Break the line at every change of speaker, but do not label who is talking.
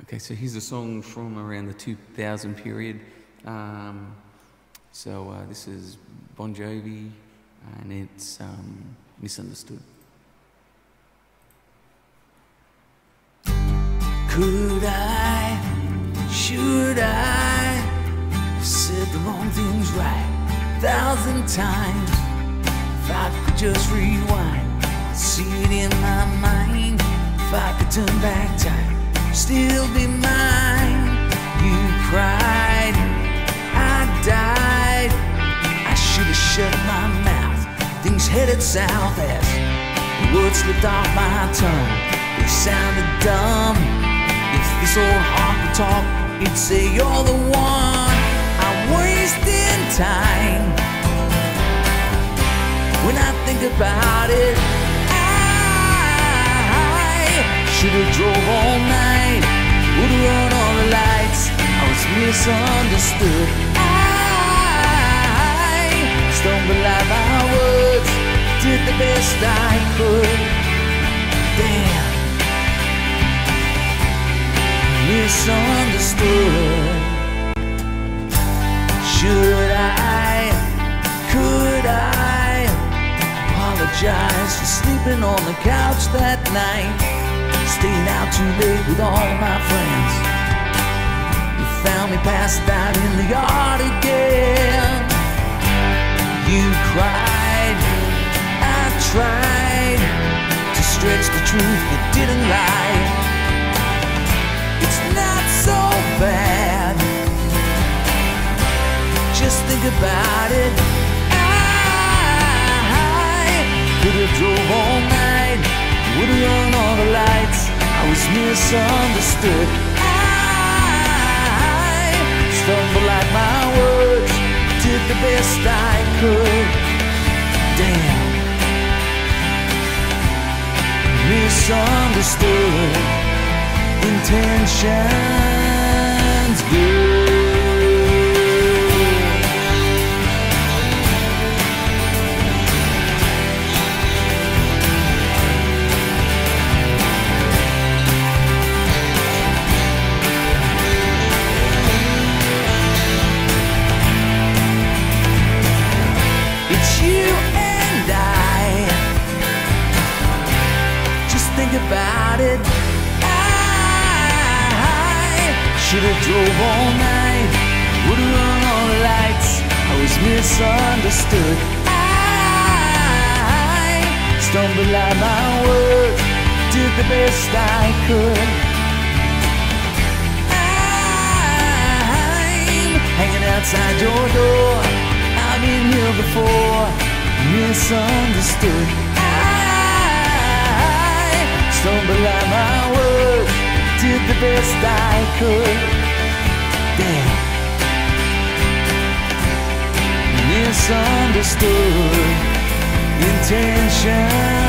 Okay, so here's a song from around the 2000 period. This is Bon Jovi, and it's Misunderstood.
Could I, should I have said the wrong things right 1,000 times? If I could just rewind, see it in my mind. If I could turn back time, still be mine. You cried, I died. I should have shut my mouth. Things headed south as the words slipped off my tongue. They sounded dumb. If this old heart could talk, it'd say you're the one. I'm wasting time. When I think about it, I should've drove all night, would've run all the lights. I was misunderstood. I stumbled out my words, did the best I could. Damn, misunderstood. Should I, could I apologize for sleeping on the couch that night, staying out too late with all of my friends? You found me passed out in the yard again. You cried, I tried to stretch the truth that didn't lie. It's not so bad, just think about it. I could've drove all night, would've run all the lights. I was misunderstood. I stumbled like my words, did the best I could. Damn, misunderstood. Intentions good. About it, I should've drove all night, would've run all the lights. I was misunderstood. I stumbled out my words, did the best I could. I'm hanging outside your door, I've been here before. Misunderstood. Stumbled out my words, did the best I could. Damn, misunderstood. Intention